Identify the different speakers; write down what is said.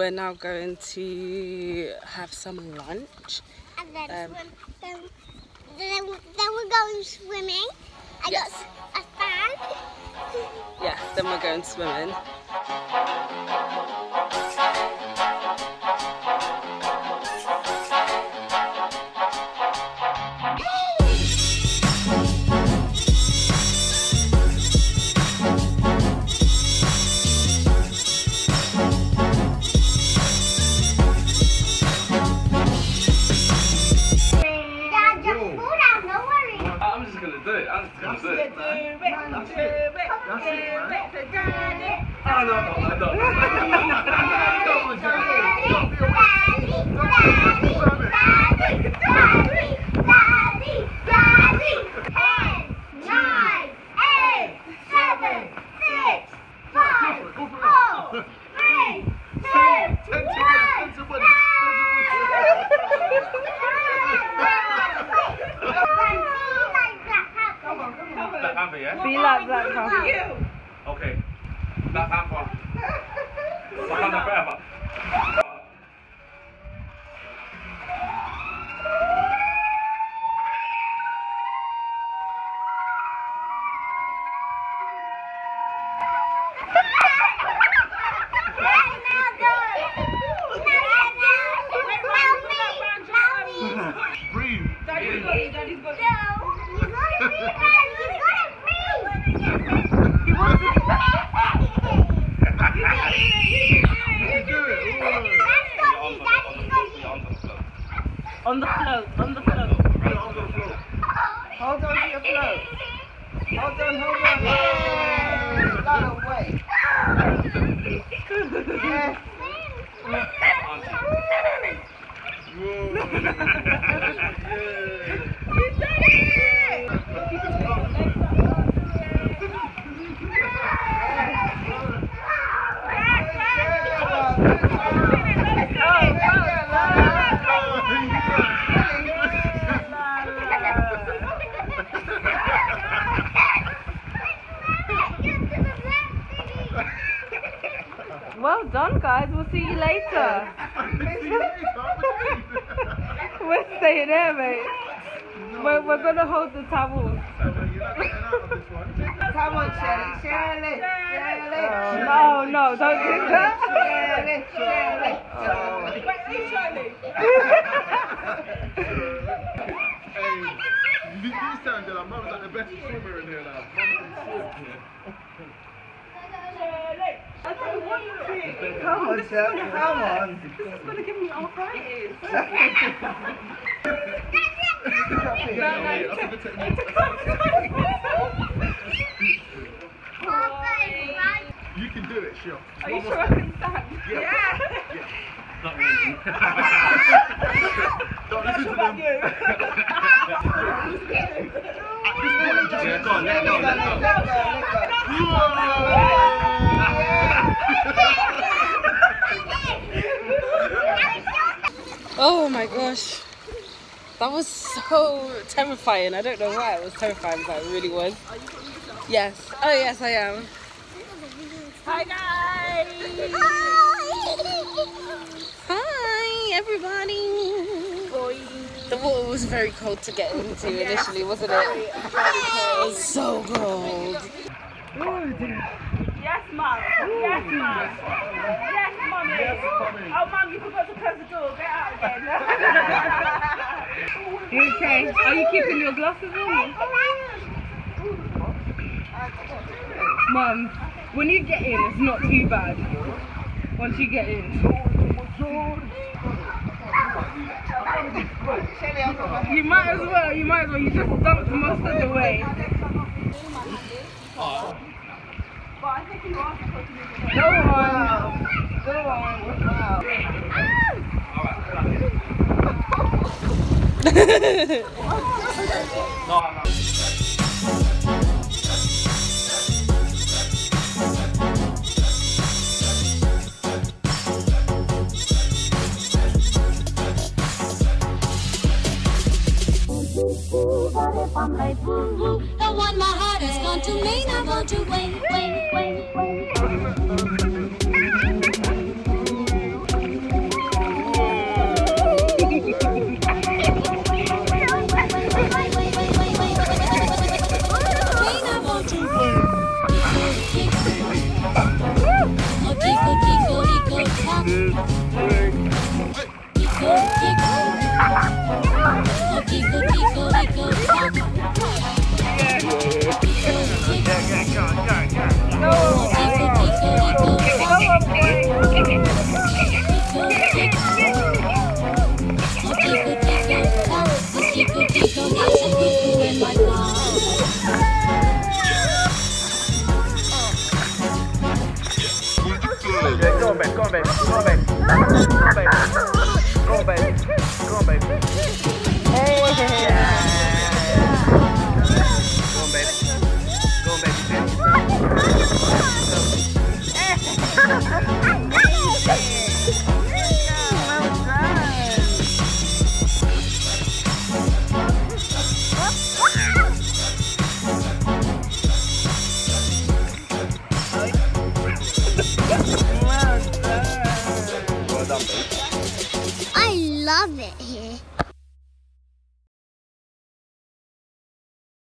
Speaker 1: we're now going to have some lunch.
Speaker 2: And then, then we're going swimming. I got a fan.
Speaker 1: Yeah, then we're going swimming.
Speaker 3: Be like Black Panther.
Speaker 4: Okay. Black Panther. Wakanda forever. Breathe.
Speaker 3: Daddy's got it. Daddy's got it. On the float, on the float. Hold on to your float. Hold on, hold on. Slow away. Yes. You did it! Well done, guys. We'll see you later. We're staying here, mate. We're going to hold the towels. Come on, Shirley. No, no, don't do that. Shirley.
Speaker 4: Hey, you sound like Mum's like the best swimmer in here now.
Speaker 3: Come on, Shirley. Come on. This is going to give me arthritis.
Speaker 4: You can do it, sure.
Speaker 3: Are you sure I can stand? Yeah.
Speaker 4: Not really. Don't listen to them. Go on, let go.
Speaker 1: Oh my gosh. That was so terrifying. I don't know why it was terrifying, but it really was. Yes. Oh yes, I am. Hi guys. Hi everybody. The water was very cold to get into initially, wasn't it? It was so cold.
Speaker 3: Yes, Mum. Yes, Mum. Yes, Mummy. Oh, Mum, you forgot to close the door. Get out again. You okay? Are you keeping your glasses on? Mum, when you get in, it's not too bad. Once you get in. You might as well. You just dumped most of the way. But I think you are supposed to be. Go on. Go on.
Speaker 5: I'm like, woo-woo, the one my heart has gone to me, not going to wait.
Speaker 2: love it.